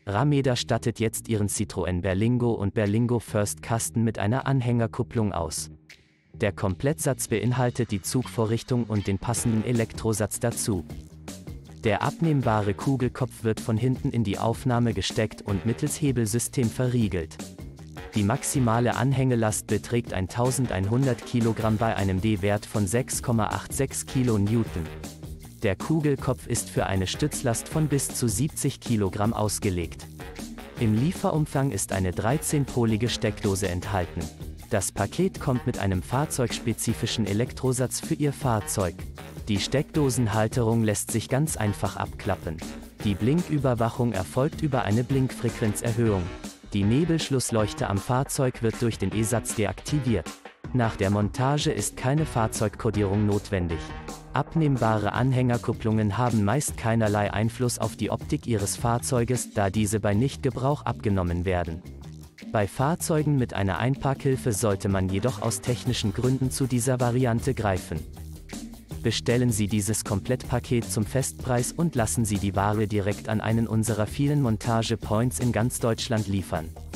Rameda stattet jetzt ihren Citroën Berlingo und Berlingo First Kasten mit einer Anhängerkupplung aus. Der Komplettsatz beinhaltet die Zugvorrichtung und den passenden Elektrosatz dazu. Der abnehmbare Kugelkopf wird von hinten in die Aufnahme gesteckt und mittels Hebelsystem verriegelt. Die maximale Anhängelast beträgt 1100 Kilogramm bei einem D-Wert von 6,86 Kilonewton. Der Kugelkopf ist für eine Stützlast von bis zu 70 Kilogramm ausgelegt. Im Lieferumfang ist eine 13-polige Steckdose enthalten. Das Paket kommt mit einem fahrzeugspezifischen Elektrosatz für Ihr Fahrzeug. Die Steckdosenhalterung lässt sich ganz einfach abklappen. Die Blinküberwachung erfolgt über eine Blinkfrequenzerhöhung. Die Nebelschlussleuchte am Fahrzeug wird durch den E-Satz deaktiviert. Nach der Montage ist keine Fahrzeugkodierung notwendig. Abnehmbare Anhängerkupplungen haben meist keinerlei Einfluss auf die Optik Ihres Fahrzeuges, da diese bei Nichtgebrauch abgenommen werden. Bei Fahrzeugen mit einer Einparkhilfe sollte man jedoch aus technischen Gründen zu dieser Variante greifen. Bestellen Sie dieses Komplettpaket zum Festpreis und lassen Sie die Ware direkt an einen unserer vielen Montage-Points in ganz Deutschland liefern.